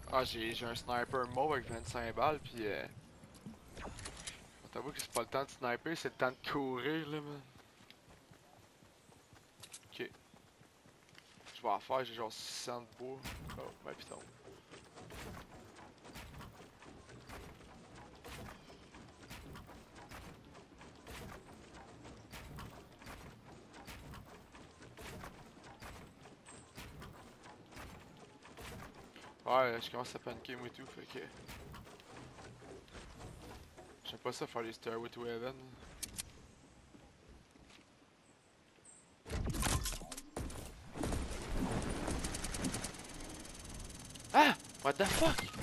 Ah, j'ai un sniper mauve avec 25 balles, pis on t'avoue que c'est pas le temps de sniper, c'est le temps de courir, là, man. Ok. Je vais en faire, j'ai genre 600 de bois. Oh, ben putain. Ouais, je commence à paniquer moi et tout, fait que... J'aime pas ça faire les Stairway to Heaven. Ah! What the fuck?